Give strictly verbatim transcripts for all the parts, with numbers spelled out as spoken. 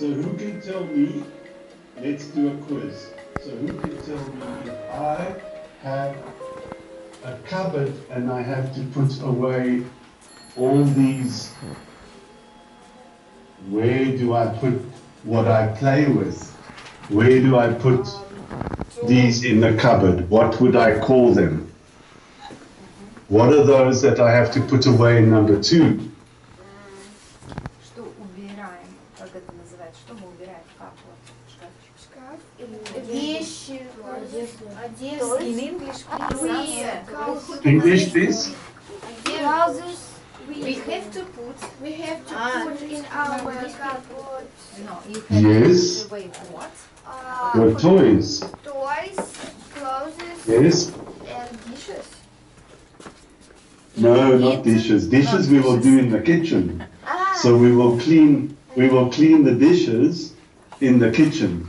So who can tell me, let's do a quiz. So who can tell me if I have a cupboard and I have to put away all these, where do I put what I play with? Where do I put these in the cupboard? What would I call them? What are those that I have to put away in number two? Что убираем? Как это называется? Что мы убираем в шкаф? Шкаф? Вещи, одежда. In English, please. English, please? Trousers. We have to put. We have to put in our cupboard. No, you have Yes. to put away what? Uh, Your toys? Toys, clothes, Yes? and dishes. No, not dishes. Dishes we will do in the kitchen. Ah. So we will clean, we will clean the dishes in the kitchen.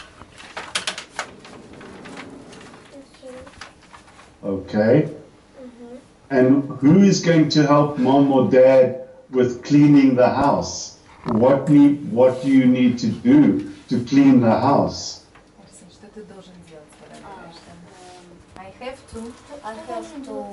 Okay. Mm-hmm. And who is going to help mom or dad with cleaning the house? What need, what do you need to do to clean the house? Что ты должен делать, когда говоришь там? I have to. I have to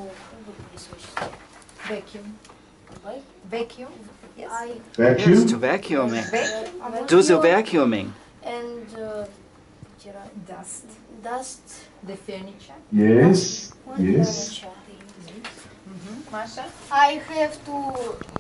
Vacuum. Vacuum. Yes. I Yes, Vacuum? to vacuuming. Vacuum. Do the vacuuming. and uh, Dust. dust. The furniture. Yes. Yes. Mm-hmm. Masha? I have to